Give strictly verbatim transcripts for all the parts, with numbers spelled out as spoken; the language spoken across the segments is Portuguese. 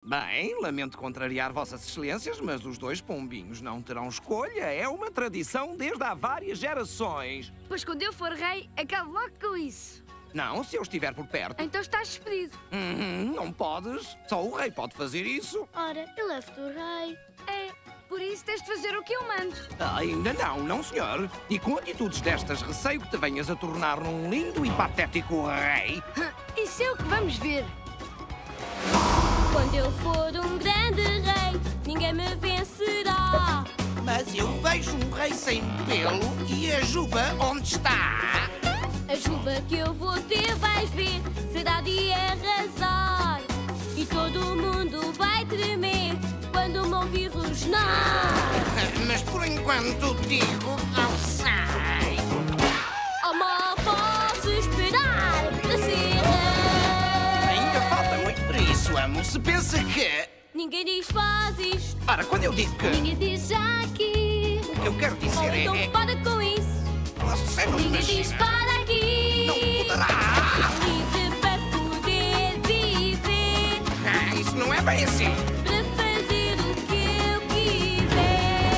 Bem, lamento contrariar vossas excelências, mas os dois pombinhos não terão escolha. É uma tradição desde há várias gerações. Pois quando eu for rei, acabo logo com isso. Não, se eu estiver por perto. Então estás despedido. Uhum, não podes. Só o rei pode fazer isso. Ora, eu levo-te o rei. É, por isso tens de fazer o que eu mando. Ainda não, não senhor. E com atitudes destas, receio que te venhas a tornar num lindo e patético rei. Isso é o que vamos ver. Quando eu for um grande rei, ninguém me vencerá. Mas eu vejo um rei sem pelo e a juba onde está? A juba que eu vou ter, vais ver, será de arrasar. E todo mundo vai tremer quando me ouvir rosnar. Mas por enquanto digo, não sei. Oh, mal posso esperar para ser rei. Ainda falta muito para isso, amo. Se pensa que... Ninguém diz faz isto. Para, quando eu digo que... Ninguém diz já aqui. O que eu quero dizer Oh, é... então é... para com isso. Você não Ninguém diz imagina. para aqui. Não poderá. Livre para poder viver. Ah, isso não é bem assim. Para fazer o que eu quiser.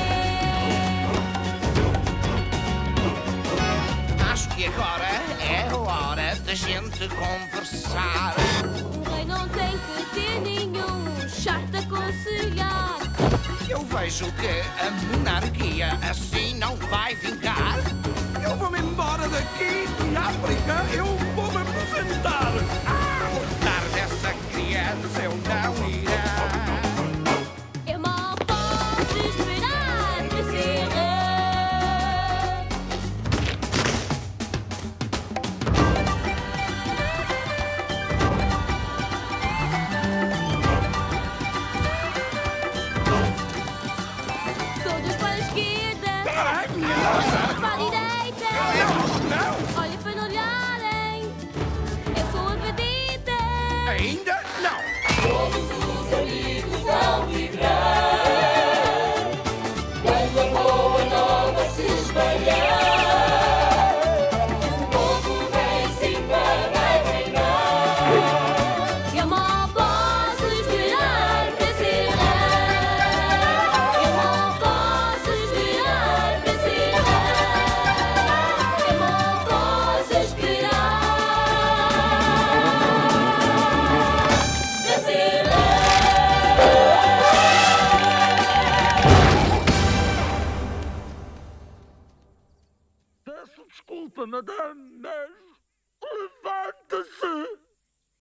Acho que agora é a hora da gente conversar. Um rei não tem que ter nenhum chato a aconselhar. Eu vejo que a monarquia assim não vai vingar. Eu vou-me embora daqui e África eu vou-me aposentar. Ah, cortar dessa criança eu não irá. Eu mal posso esperar para ser rei. Todos para a esquerda. Ai, minha nossa! Para a direita. Não! Olhem para não olharem. Eu sou a vedeta. Ainda não! Todos os amigos vão vibrar quando a boa nova se espalhar. O povo vem Simba vai reinar. Eu mal posso esperar para ser rei. Eu mal posso esperar para ser rei. Eu mal posso esperar para ser rei. Peço desculpa, madame.